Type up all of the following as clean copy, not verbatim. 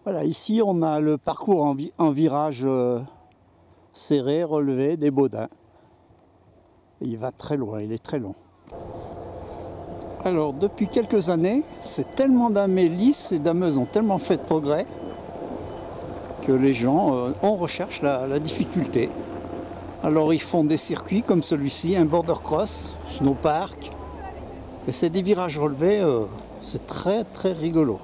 Voilà, ici on a le parcours en virage serré, relevé des Baudins. Et il va très loin, il est très long. Alors depuis quelques années, c'est tellement damé lisses et dameuses ont tellement fait de progrès que les gens on recherche la difficulté. Alors ils font des circuits comme celui-ci, un border cross, snowpark. Et c'est des virages relevés, c'est très très rigolo.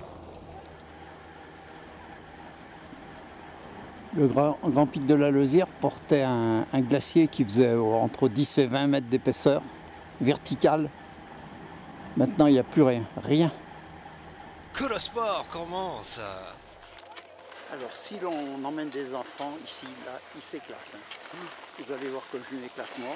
Le grand pic de la Leuzière portait un glacier qui faisait entre 10 et 20 mètres d'épaisseur, vertical. Maintenant, il n'y a plus rien, rien. Que le sport commence. Alors, si l'on emmène des enfants ici, là, ils s'éclatent. Hein. Vous allez voir que je m'éclate moi.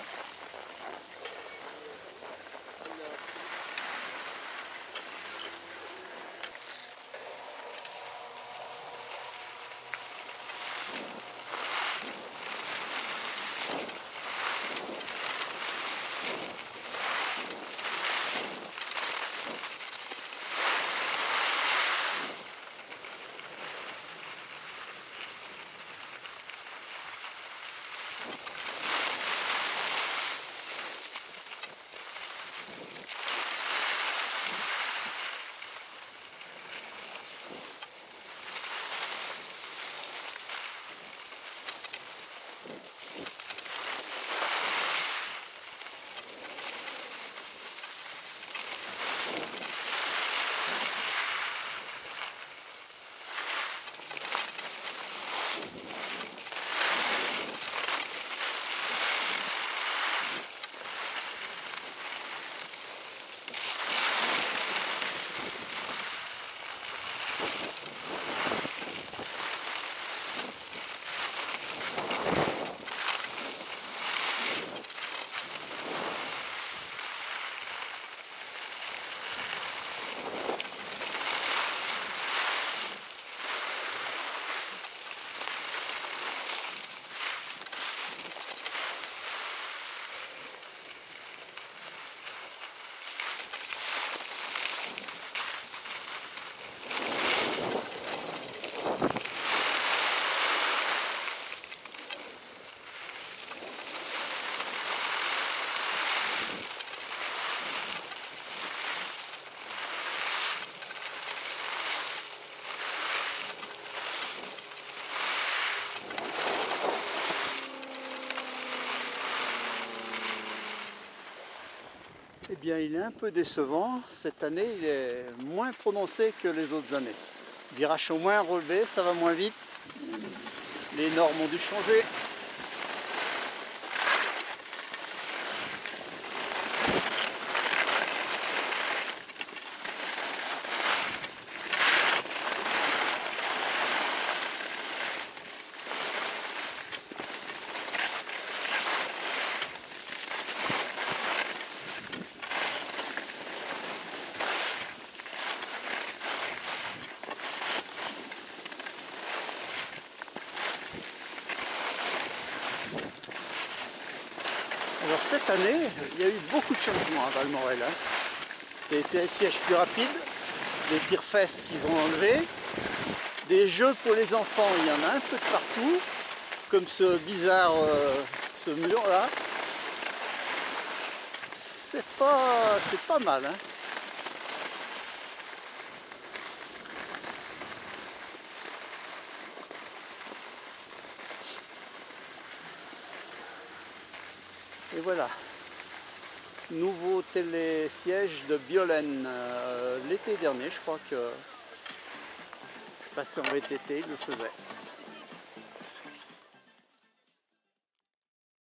Eh bien, il est un peu décevant. Cette année, il est moins prononcé que les autres années. Virages sont moins relevés, ça va moins vite. Les normes ont dû changer. Alors cette année, il y a eu beaucoup de changements à Valmorel. Hein. Il y a été un siège plus rapide, des tire-fesses qu'ils ont enlevés, des jeux pour les enfants, il y en a un peu de partout, comme ce bizarre, ce mur là. C'est pas mal. Hein. Et voilà. Nouveau télésiège de Biolène l'été dernier, je crois que je passais en VTT, il le faisait.